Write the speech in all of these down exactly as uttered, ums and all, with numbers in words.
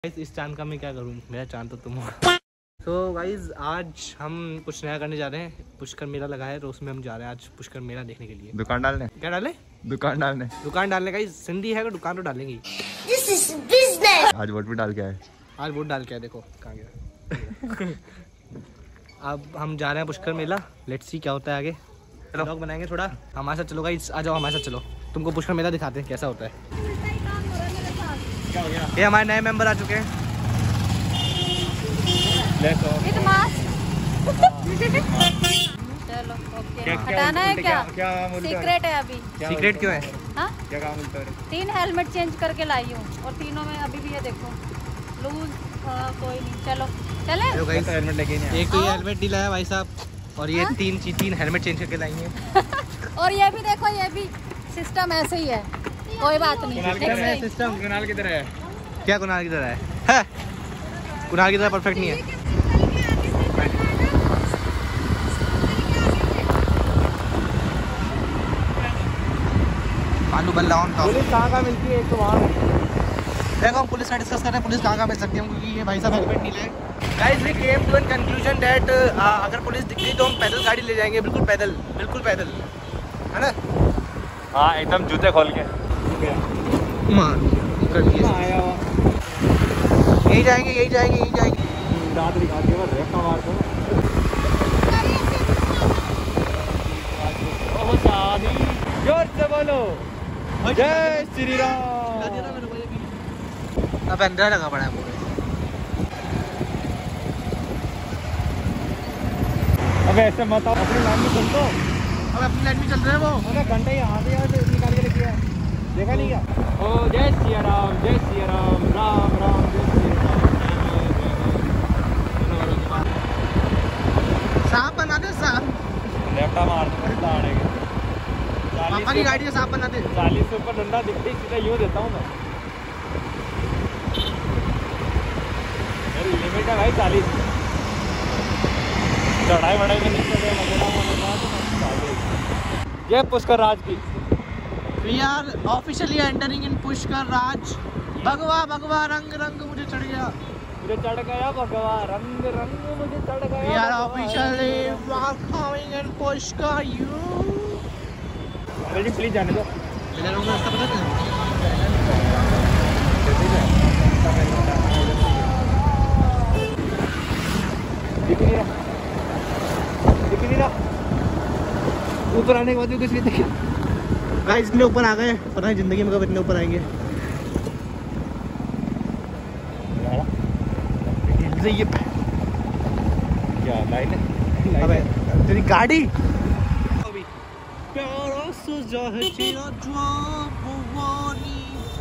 इस चांद का मैं क्या करूँ, मेरा चांद तो तुम हो। तो गाइज आज हम कुछ नया करने जा रहे हैं। पुष्कर मेला लगा है तो उसमें हम जा रहे हैं आज पुष्कर मेला देखने के लिए। दुकान डालने। क्या डाले? दुकान डालने। दुकान डालने गाइज, सिंधी है तो दुकान तो डालेंगे। This is business। आज वोट भी डाल के आए। आज वोट डाल के आए, देखो कहाँ गया। अब हम जा रहे हैं पुष्कर मेला, लेट्स सी क्या होता है आगे। व्लॉग बनाएंगे थोड़ा, हमारे साथ चलो गाइज, आ जाओ हमारे साथ चलो, तुमको पुष्कर मेला दिखाते हैं कैसा होता है। क्या हो गया? ये हमारे नए मेंबर आ चुके हैं। चलो ओके, हटाना है क्या? क्या सीक्रेट है अभी? सीक्रेट क्यों है? हाँ क्या काम बोलते हैं? तीन हेलमेट चेंज करके लाई हूँ और तीनों में अभी भी ये देखो लूज था, कोई नहीं। चलो चले। हेलमेट लेके नहीं, एक तो ये हेलमेट दिलाया भाई साहब और ये तीन तीन हेलमेट चेंज करके लाई है। और ये भी देखो, ये भी सिस्टम ऐसे ही है, कोई बात नहीं। सिस्टम कुणाल की तरह है। क्या कुणाल की तरह है? है कुणाल की तरह परफेक्ट नहीं है। आलू बल्ला ऑन का पुलिस कहाँ कहाँ मिलती है? एक तो वहाँ देखो, हम पुलिस का डिस्कस कर रहे हैं, पुलिस कहाँ कहाँ मिल सकती है क्योंकि ये भाई साहब हेलमेट नहीं लाए। Guys we came to an conclusion that अगर पुलिस दिख गई तो हम पैदल गाड़ी ले जाएंगे, बिल्कुल पैदल, बिल्कुल पैदल, है ना? हाँ एकदम जूते खोल के मार कर दिए। यही जाएंगे यही जाएंगे यही जाएंगे। दांत दिखा के बस रेखा मार दो। ओह शादी जोर से बोलो जय श्री राम। अब अंदर लगा पड़ा है पूरे। अब ऐसे मत आओ, अपनी लाइन में चल दो। अब अपनी लाइन में चल रहे हैं वो। अरे घंटे यहाँ से यहाँ से निकाल के लेके आए, देखा नहीं क्या? ओ जय श्री राम जय श्री राम राम राम जय श्री राम। सांप बना दे, सांप लेफ्टा मार दो दाने के। पापा की गाड़ी में सांप बना दे। चालीस से ऊपर डंडा दिखते ही सीधा यूँ देता हूँ मैं। मेरी लिमिट है भाई चालीस। चढ़ाई बढ़ाई में नहीं ये पुष्कर राज की। We are officially entering in Pushkar राज। भगवा भगवा रंग रंग मुझे चढ़ गया, मुझे चढ़ गया भगवा रंग रंग मुझे चढ़ गया। We are officially welcoming in Pushkar you। Please please जाने दो। मेरा रूम का रास्ता पता है? दिख नहीं रहा, दिख नहीं रहा। ऊपर आने के बाद भी कुछ नहीं दिखा। गाइस इतने ऊपर आ गए, पता नहीं जिंदगी में कब इतने ऊपर आएंगे। ये क्या लाइन है? अबे तेरी गाड़ी प्यारा सुजा है तेरा ज्वार भवानी,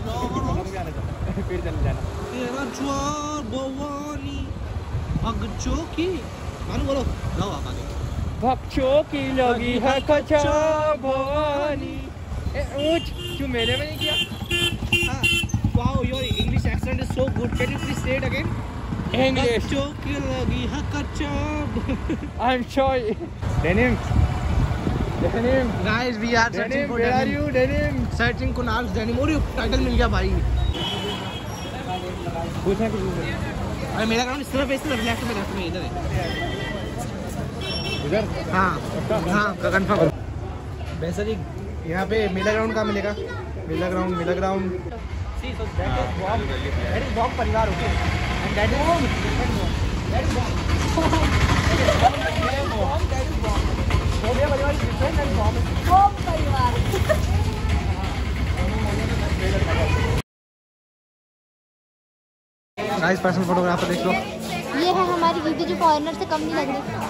फिर चल जाना तेरा ज्वार भवानी अग चौकी। मानो बोलो, जाओ आप आगे। भक्षों की लगी है कच्चा भवानी। ऊंच क्यों मेले में नहीं किया? Wow your English accent is so good, can you please say it again? English चौकी लगी है कच्चा। I am sorry. Denim Denim guys we are searching for where are you Denim? Searching Kunal Denim. और टाइटल मिल गया भाई। पूछना कुछ? अरे मेरा ग्राउंड इस तरफ है, इस तरफ लेफ्ट में, लेफ्ट में इधर है। इधर? हाँ हाँ कंफर्म। वैसे जी यहाँ पे मेला ग्राउंड कहाँ मिलेगा? मेला ग्राउंड मेला ground see so that is bomb परिवार। Okay and that is bomb that is bomb that is bomb हो गया परिवार डिफरेंट एंड बॉम्ब बॉम्ब परिवार। गाइस पर्सनल फोटोग्राफर देख लो। ये है हमारी वीडियो जो फॉरेनर से कम नहीं लग रही।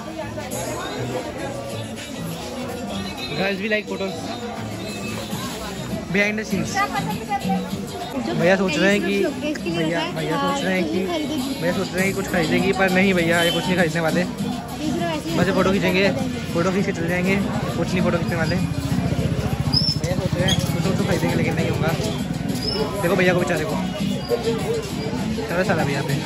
Guys we like photos behind the scenes. भैया सोच रहे हैं कि भैया भैया सोच रहे हैं कि भैया सोच रहे हैं कि कुछ खरीदेगी, पर नहीं भैया ये कुछ नहीं खरीदने वाले। बस फोटो खींचेंगे, फोटो खींच के चले जाएंगे, कुछ नहीं फोटो खींचने वाले। भैया सोच रहे हैं कुछ तो खरीदेंगे लेकिन नहीं होगा। देखो भैया को बेचारे को चलो साला भैया पे।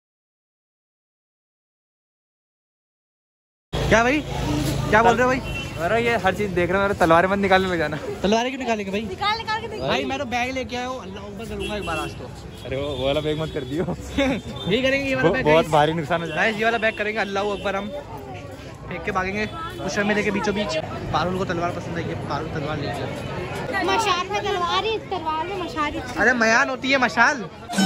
क्या भाई क्या बोल रहे हो भाई? अरे ये हर चीज देख रहा हूँ, तलवारें मत निकालने में जाना। तलवारें क्यों निकालेंगे भाई? निकाल निकाल के देखो भाई मैं तो बैग लेके आया हूँ, अल्लाह अकबर करूंगा एक बार आज तो। अरे वो वाला बैग मत कर दियो। यही करेंगे, ये वाला बैग बहुत भारी नुकसान हो गाइस, ये वाला बैग करेंगे, अल्लाह अकबर हम फेंक के भागेंगे उस मेले के बीचों बीच। पारुल को तलवार पसंद है, पारुल तलवार लीजिए। मशाल में तलवार है, तलवार में मशाल। अरे मयान होती है मशाल।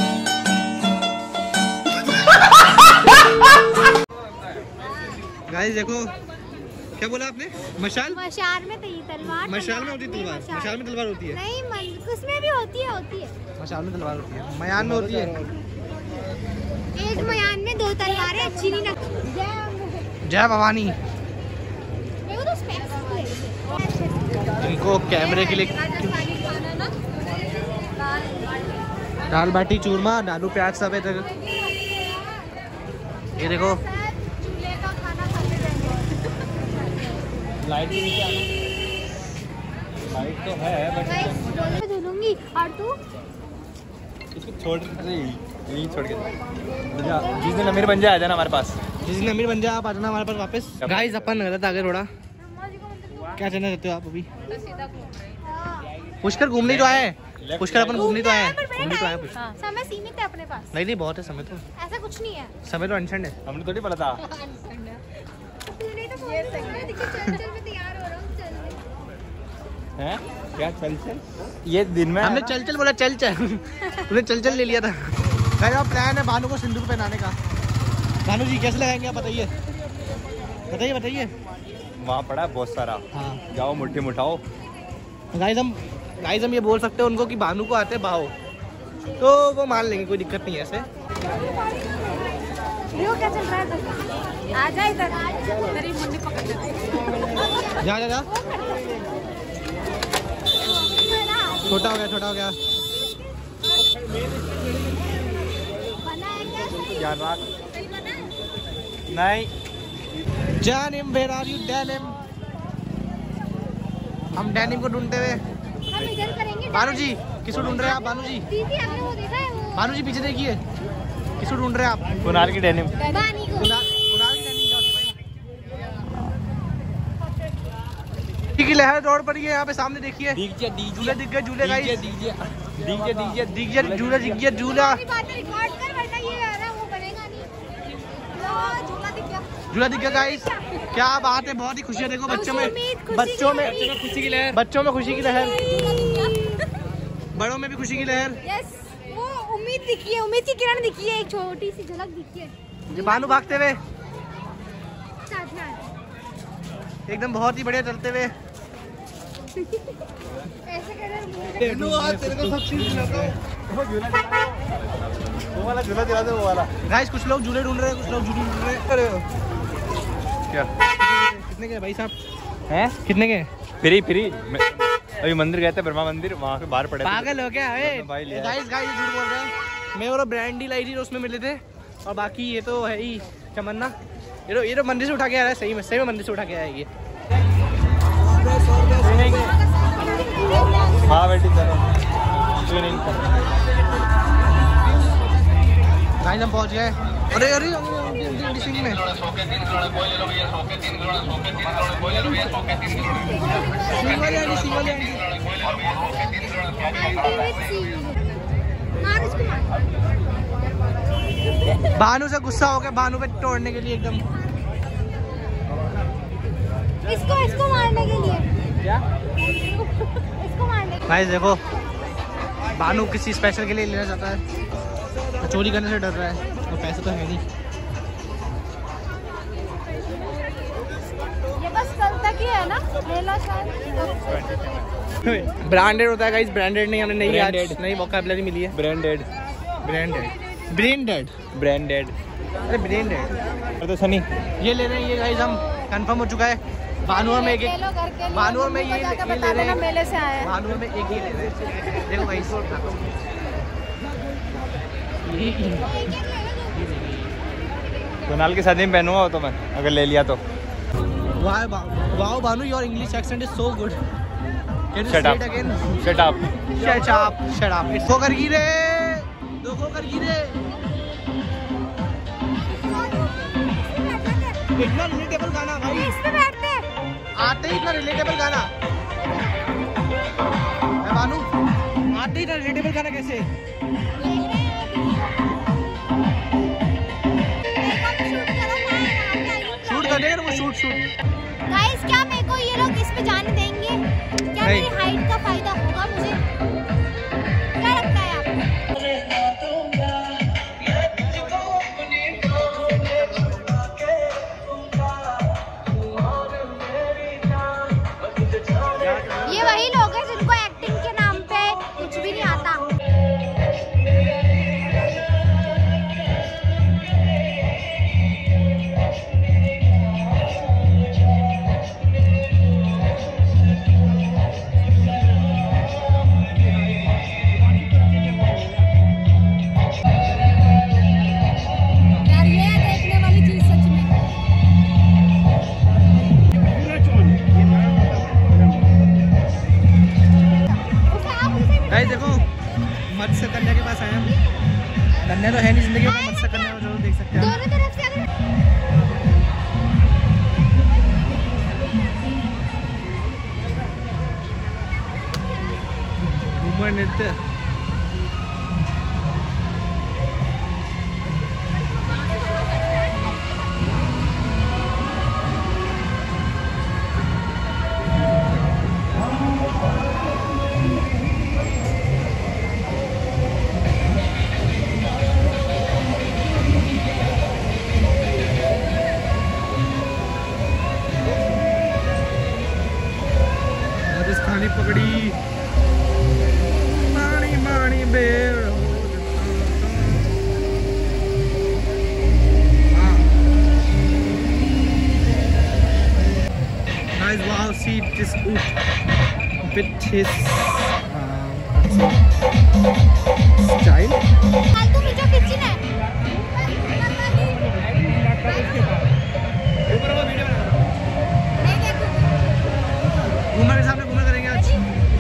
गाइस देखो, क्या बोला आपने? मशाल? मशाल में तलवार, मशाल में होती है तलवार, मशाल में तलवार होती है नहीं, उसमें भी होती है, होती है मशाल में तलवार होती है, मयान में होती है। एक मयान में दो तलवारें अच्छी नहीं लगती। जय भवानी। इनको कैमरे के लिए दाल बाटी चूरमा, आलू प्याज सब है। ये देखो लाइट के नीचे आना, लाइट तो है बट धुलूंगी। और तू इसको छोड़ यही छोड़ के जा। जिस दिन अमीर बन जाए आ जाना हमारे पास। जिस दिन अमीर बन जाए आप आ जाना हमारे पास वापस। गाइस अपन गलत आगे थोड़ा, क्या कहना चाहते हो आप? अभी पुष्कर घूमने तो आए, पुष्कर अपन घूमने तो आए, घूमने तो आए पुष्कर। समय सीमित है अपने पास। नहीं नहीं बहुत है समय, तो ऐसा कुछ नहीं है, समय तो अनशन है। हमने थोड़ी पता था। तूने तो बोल दिया कि चल चल मैं तैयार हो रहा हूँ चल। हैं क्या चल चल? ये दिन में हमने चल चल बोला, चल चल तूने चल चल ले लिया था। मेरा प्लान है भानु को सिंदूर पहनाने का। भानु जी कैसे लगाएंगे आप बताइए, बताइए बताइए। वहाँ पड़ा है बहुत सारा, हाँ जाओ मुट्ठी मुठाओ। गाइस हम गाइस हम ये बोल सकते हैं उनको कि भानु को आते भाव, तो वो मान लेंगे, कोई दिक्कत नहीं है ऐसे। यो क्या चल रहा है? आ जा इधर, तेरी मुंडी पकड़ ले। जा जा जा, छोटा हो गया, छोटा हो गया। क्या बात नहीं। Denim, where are you, Denim? हम डेनिम को ढूंढते हुए। हम इधर करेंगे। भानु जी किसको ढूंढ रहे हैं आप? भानु जी, दीदी हमने वो देखा है वो। भानु जी पीछे देखिए, किसको ढूंढ रहे हैं आप? कुनाल की डेनिम। बानी को। कुनाल कुनाल की डेनिम क्या होती है भाई? की लहर दौड़ पड़ी है यहाँ पे, सामने देखिए। डीजे डीजे झूले दिख गए, झूले guys. DJ DJ DJ DJ दिख झूला दिख गया, झूला रिकॉर्ड कर वरना ये है ना वो बनेगा नहीं। लो झूला दिख गया, झूला दिख गया गाइस। क्या बात है, बहुत ही खुशी है। देखो बच्चों में, बच्चों में खुशी की लहर, बच्चों में खुशी की लहर, बड़ों में भी खुशी की लहर। यस, वो उम्मीद दिखी है, उम्मीद की किरण दिखी है, एक छोटी सी झलक दिखी है। ये भानु भागते हुए एकदम बहुत ही बढ़िया चलते हुए। ऐसे वो वाला झूला दिला दे, वो वाला। गाइस कुछ लोग झूले ढूंढ रहे हैं, कुछ लोग झूले ढूंढ रहे हैं। क्या कितने के भाई साहब हैं? कितने के? Free free. अभी मंदिर गए थे, ब्रह्मा मंदिर, वहाँ पे बाहर पड़े। पागल हो क्या? भाई लिया। गाइस गाइस झूठ बोल रहे हैं। मैं और ब्रांडी लाई थी, उसमें मिले थे, और बाकी ये तो है ही तमन्ना। ये तो ये तो मंदिर से उठा के आ रहा है, सही में सही में मंदिर से उठा के आया ये। हाँ बेटी चलो स्विमिंग। गाइस हम पहुंच गए। अरे अरे सिंह में भानु से गुस्सा हो गया, भानु पे तोड़ने के लिए एकदम। इसको इसको मारने के लिए क्या? इसको मारने के लिए। गाइस देखो, भानु किसी स्पेशल के लिए लेना चाहता है, तो चोरी करने से डर रहा है, और पैसे तो है नहीं। ये बस कल तक ही है ना मेला शायद। ब्रांडेड होता है गाइस, ब्रांडेड नहीं, हमें नई आज Branded। नई वोकैबुलरी मिली है। Branded branded branded branded. अरे ब्रांडेड। अरे तो सनी ये ले रहे हैं, ये गाइस हम कंफर्म हो चुका है। भानुआ में एक ले लो घर के लिए। भानुआ में ये जाकर ये ले बता रहे देना हैं, मेले से आए हैं। भानुआ में एक ही ले रहे हैं। देखो गाइस, कुनाल की शादी में पहनूंगा वो तो मैं, अगर ले लिया तो। वाह वाह Bhanu, your English accent is so good. Can you Shut say up. It again? Shut up. Shut up shut up. It's होकर गिरे, दो होकर गिरे। इतना रिलेटेबल गाना भाई। इस पे बैठते हैं। आते ही इतना रिलेटेबल गाना मैं मानू, आते ही इतना रिलेटेबल गाना कैसे? शूट कर देगा वो, शूट शूट। गाइस क्या मेरे को ये लोग इस पे जाने देंगे? क्या मेरी हाइट का फायदा होगा मुझे? क्या लगता है आपको? ये वही लोग हैं जिनको एक्टिंग के नाम पे कुछ भी नहीं आता। देखो मत्स्य कन्या के पास आए हम। कन्या तो है नहीं जिंदगी में, मत्स्य कन्या को जरूर देख सकते हैं। दोनों तरफ से अगर घूमर नृत्य पकड़ी मानी मानी बेर guys wow see this út with his uh, style फालतू में जो किचन है घूमर के सामने घूमर करेंगे आज।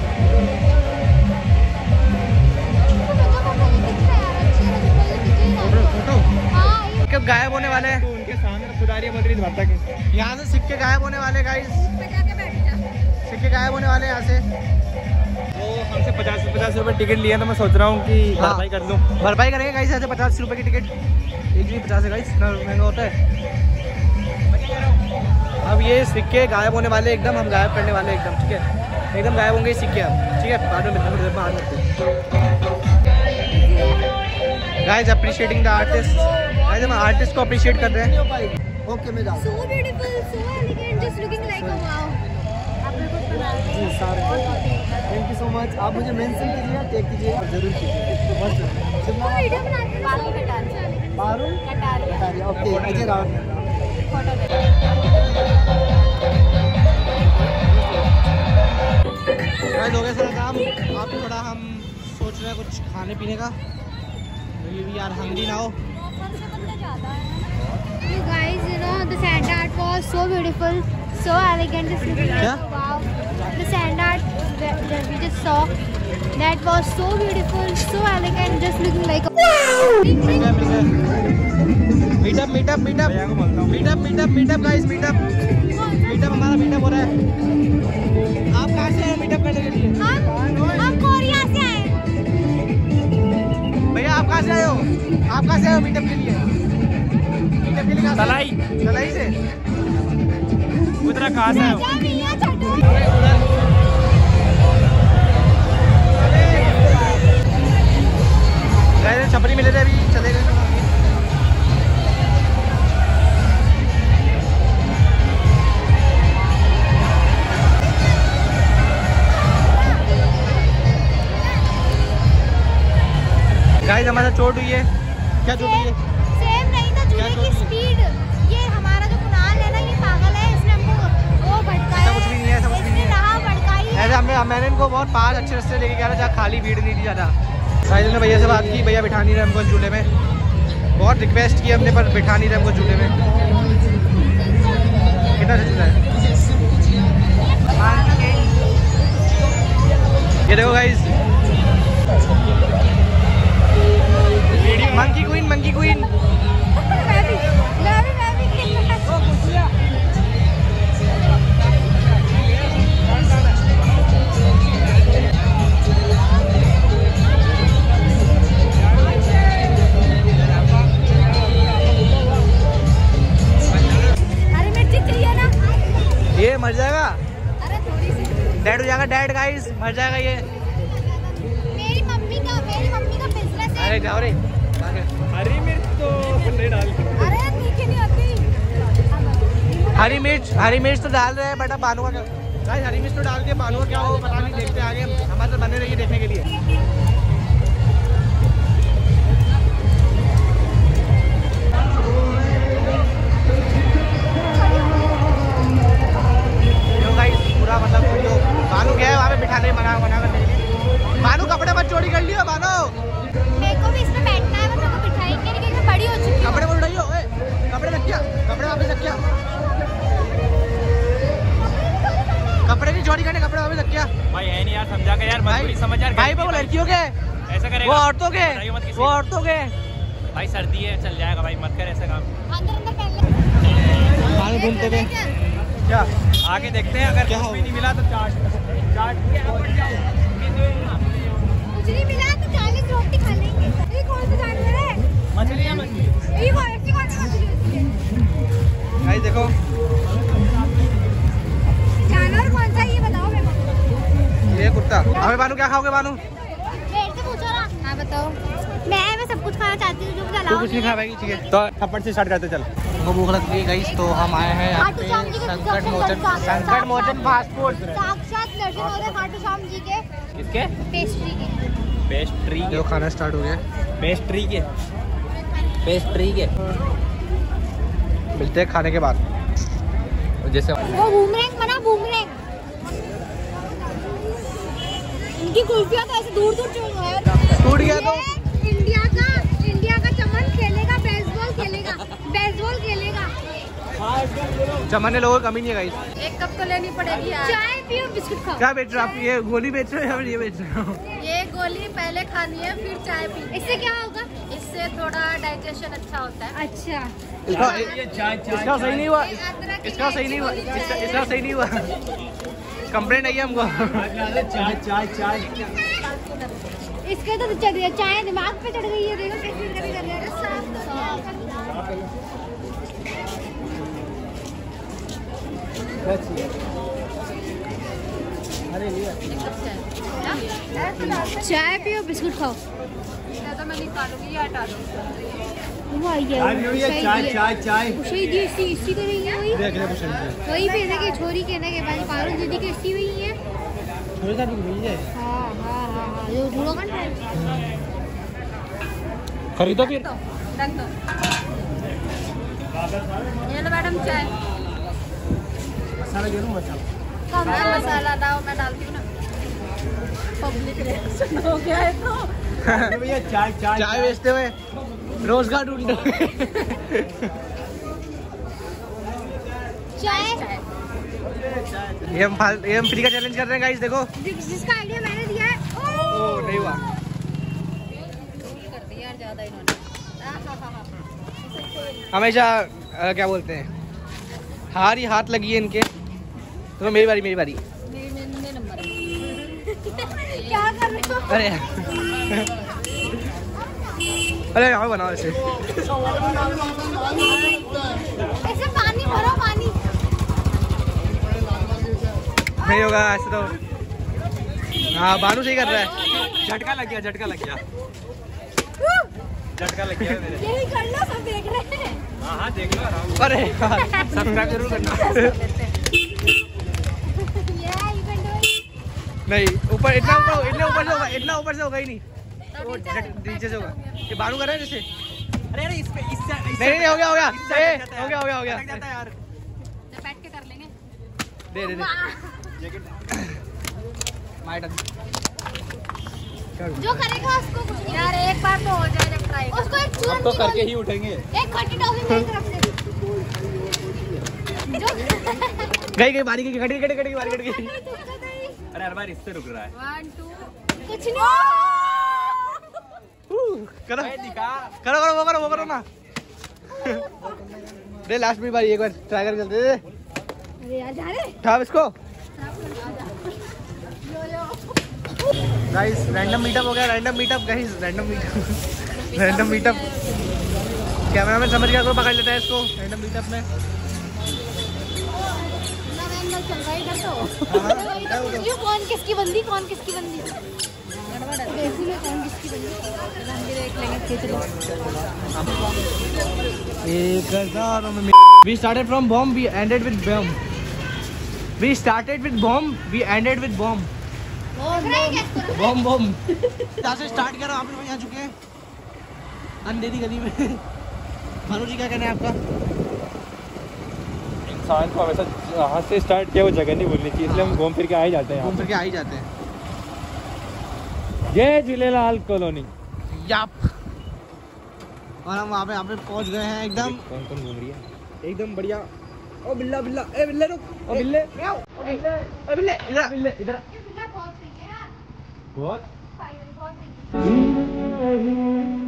फोटो कब गायब होने वाले हैं? तो उनके सामने खुदारियां बदरी भरता के यहाँ से सिक्के गायब होने वाले गाइस, सिक्के गायब होने वाले यहाँ से। वो हमसे पचास पचास रुपए टिकट लिया तो मैं सोच रहा हूँ कि हाँ। भरपाई कर लूँ। भरपाई करेंगे गाइस, ऐसे पचास रुपए की टिकट, एक भी पचास है गाइस, इतना महंगा होता है। अब ये सिक्के गायब होने वाले एकदम, हम गायब करने वाले एकदम, ठीक है एकदम गायब होंगे सिक्के अब, ठीक है बाद में मिलते हैं, बाद में guys appreciating the artist. Guys हम आर्टिस्ट को अप्रिशिएट कर रहे हैं। ओके मैं जाऊँ। So beautiful, so elegant, just looking like a wow. आप मेरे को बना रहे हैं। जी सारे थैंक यू सो मच। आप मुझे मेंशन कीजिएगा, टैग कीजिएगा, जरूर कीजिएगा। मस्त वो वीडियो बना रहे हैं। बालों कटारिया। बारू Kataria. Okay Ajay Rawat photo guys हो गया सारा काम, आप थोड़ा हम सोच रहे हैं कुछ खाने पीने का, we are hungry now. You guys, you know the sand art was so beautiful, so elegant. Just looking क्या? like wow. The sand art that, that we just saw, that was so beautiful, so elegant. Just looking like a wow. Meetup meetup meetup meetup meetup meetup guys meetup meetup हमारा meetup हो रहा है। आप कहाँ से आए meetup करने के लिए? हम हम कोरिया से आए। भैया आप कहाँ से आए हो? आप कहाँ से आए हो मीटअप के लिए? मीटअप के लिए कहाँ से? तलाई तलाई से। उधर कहाँ से आए हो? जा भैया छोटो। गाइस छपरी मिले थे अभी, चले गए। गाइस हमारा चोट हुई है। क्या चोट हुई है? सेम नहीं था जूते की स्पीड। ये हमारा जो कुणाल है ना, ये पागल है, इसने हमको वो भटकाया। ऐसा कुछ भी नहीं है, ऐसा कुछ भी नहीं है। इसने राह भटकाई है। ऐसे हमने मैंने इनको बहुत पास अच्छे रास्ते लेके गया था जहाँ खाली भीड़ नहीं थी ज़्यादा। साहिल ने भैया से बात की, भैया बिठा नहीं रहे हमको झूले में, बहुत रिक्वेस्ट की हमने पर बिठा नहीं रहे हमको झूले में। कितना झूला है ये देखो guys, monkey queen monkey queen. मैं भी मैं भी मैं भी जाएगा डैड गाइस, मर जाएगा ये। मेरी मम्मी का मेरी मम्मी का बिजनेस है। अरे जाओ रे। हरी मिर्च तो नहीं डाल। अरे तीखी नहीं होती। हरी मिर्च हरी मिर्च तो डाल रहे हैं बेटा। बानू का गाइस हरी मिर्च तो डाल के बानू का क्या हो पता नहीं, देखते आगे। हमारे साथ बने रहिए देखने के लिए। पूरा मतलब जो बानू गया है वहाँ पे बिठाने मना मना करने के लिए। बानू कपड़े मत चोरी कर लियो बानू। मेरे को भी इसमें बैठना है, मतलब को बिठाएंगे लेकिन मैं बड़ी हो चुकी हूँ। कपड़े मत उठाइयो। ओए कपड़े रख क्या, कपड़े वापस रख क्या, कपड़े नहीं चोरी करने, कपड़े वापस रख क्या। भाई है नहीं यार, समझा कर यार, मजबूरी समझ यार। भाई वो लड़कियों के ऐसा करेगा, वो औरतों के वो औरतों के। भाई सर्दी है चल जाएगा भाई, मत कर ऐसा काम। अंदर अंदर पहले पानी घूमते हुए क्या आगे देखते हैं, अगर कुछ भी नहीं मिला तो चाट चाट कुछ नहीं मिला तो चालीस रोटी खा लेंगे। ये कौन सा जानवर है? मछलियाँ मछली ये कौन सी कौन सी मछली होती है? भाई देखो जानवर कौन सा ये बताओ मेरे को। ये कुत्ता। अबे बानू क्या खाओगे बानू? मेरे से पूछो ना। हाँ बताओ। मैं मैं सब कुछ खाना चाहती हूँ जो मुझे तू अलाउ कुछ नहीं खा पाएगी, ठीक है। तो थप्पड़ से स्टार्ट करते चल। वो भूख लग गई गाइस, तो हम आए हैं यहाँ पे संकट मोचन संकट मोचन फास्ट फूड। साक्षात दर्शन हो रहे खाटू श्याम जी के किसके? पेस्ट्री के। पेस्ट्री जो खाना स्टार्ट हो गया। पेस्ट्री के पेस्ट्री के मिलते हैं खाने के बाद। जैसे वो बूमरैंग बना बूमरैंग। इनकी कुल्फियाँ तो ऐसे दूर दूर चल रहा है। टूट गया तो इंडिया का इंडिया का चमन खेलेगा, बेसबॉल खेलेगा, बेसबॉल खेलेगा। चमन लोगों की कमी नहीं है गाइस। एक कप तो लेनी पड़ेगी यार। चाय पियो बिस्कुट खाओ। क्या बेच रहे हो आप? ये गोली बेच रहे हो या फिर ये बेच रहे हो? ये गोली पहले खानी है फिर चाय पीनी है। इससे क्या होगा? इससे थोड़ा डाइजेशन अच्छा होता है। अच्छा इसका ये चाय इसका सही नहीं हुआ, अदरक इसका सही नहीं हुआ, इसका इसका सही नहीं हुआ। कंप्लेंट आई है हमको। चाय चाय चाय इसके तो चढ़ गया, चाय दिमाग पे चढ़ गई है। देखो कैसे कभी कर रहा है। चाय पियो बिस्कुट खाओ। तो मैं निकालूंगी, ये हटा दो। वो आई है चाय चाय चाय उसे दी इसी इसी को नहीं है वही देख ले कुछ वही पे के छोरी के ना के बाद पारुल दीदी के इसी वही है। थोड़ी सा भी मिल जाए। हां हां हां हां जो झूलो कौन है? खरीदो फिर। रख दो। ये लो मैडम चाय। मसाला जो ना मसाला कम मसाला डालो, मैं डालती हूँ ना। पब्लिक रिएक्शन हो गया है तो भैया चाय चाय चाय बेचते हुए रोजगार ढूंढते हुए। चाय ये हम फाल ये हम फ्री का चैलेंज कर रहे हैं गाइस। देखो जिसका आइडिया मैंने दिया है। ओ नहीं हुआ। कर दिया यार ज्यादा इन्होंने। हमेशा अ, क्या बोलते हैं, हार ही हाथ लगी है इनके। तो मेरी बारी मेरी बारी। मेरे मेरे नंबर है। क्या कर रहे हो? अरे अरे यहाँ बनाओ ऐसे। ऐसे पानी भरो पानी। नहीं होगा ऐसे तो। हाँ बानू सही कर रहा है। झटका लग गया झटका लग गया झटका लग गया मेरे। यही कर लो, सब देख रहे हैं। हाँ हाँ देख लो आराम। अरे सब्सक्राइब जरूर करना। Yeah, you can do it. नहीं ऊपर इतना ऊपर इतना ऊपर से होगा, इतना ऊपर से होगा ही नहीं। वो नीचे से होगा। ये बानू कर रहा है जैसे। अरे अरे इस पे इससे नहीं नहीं हो गया हो गया ए, हो गया हो गया हो गया। जाता है यार। जब बैठ के कर लेंगे। दे दे दे माइट जो करेगा उसको कुछ नहीं। यार एक बार तो हो जाए जब ट्राई कर। उसको एक चूरन अब तो की करके गोली- ही उठेंगे। एक खट्टी टॉफी मेरी तरफ से। जो गई गई बारी गई कट गई कट गई बारी कट गई। अरे हर बार इससे रुक रहा है। वन टू कुछ नहीं। करो भाई दिखा। करो करो वो करो वो करो ना। दे लास्ट में बारी एक बार ट्राई कर चलते दे। अरे यार जा रहे उठा इसको। गाइस रैंडम मीटअप हो गया। Random meetup guys random meetup random meetup. Cameraman समझ गया, कोई पकड़ लेता है इसको रैंडम मीटअप में। नवंबर चल रहा है इधर तो। हाँ, वही तो पूछ रही हूँ, कौन किसकी बंदी कौन किसकी बंदी गड़बड़ है। देसी में कौन किसकी बंदी हम भी देख लेंगे, खींच लो। एक हजार में we started from bomb, we ended with bomb. We started with bomb, we ended with bomb. Bomb bomb जहाँ से स्टार्ट करा आप लोग यहाँ चुके हैं अंधेरी गली में। भानु जी क्या कहना है आपका? इंसान को हमेशा जहाँ से स्टार्ट किया वो जगह नहीं भूलनी चाहिए, इसलिए हम घूम फिर के आ ही जाते हैं। घूम फिर के आ ही जाते हैं। जय झूलेलाल कॉलोनी। याप और हम वहाँ पे यहाँ पे पहुँच गए हैं एकदम कौन कौन घूम रही है? एकदम बढ़िया। ओ बिल्ला बिल्ला ए बिल्ले रुक ओ बिल्ले, ओ बिल्ले ओ बिल्ले इधर बिल्ले इधर बहुत बहुत